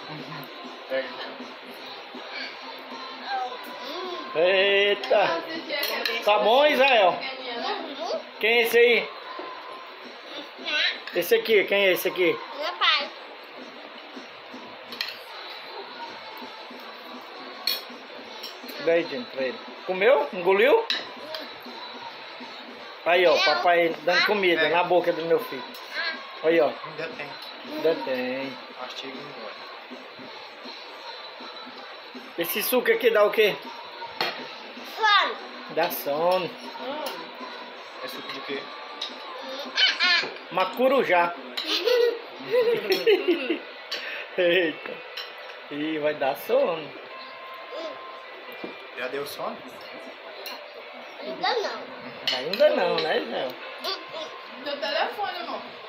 Eita! Tá bom, Israel? Quem é esse aí? Esse aqui, quem é esse aqui? Meu pai. Daí, gente, pra ele. Comeu? Engoliu? Aí, ó, papai dando comida na boca do meu filho. Aí, ó. Ainda tem. Ainda tem. Mastiga e engole. Esse suco aqui dá o quê? Fome. Dá sono. É suco de quê? Macurujá. Eita. Ih, vai dar sono. Já deu sono? Ainda não. Ainda não, né, Israel? Teu telefone, amor.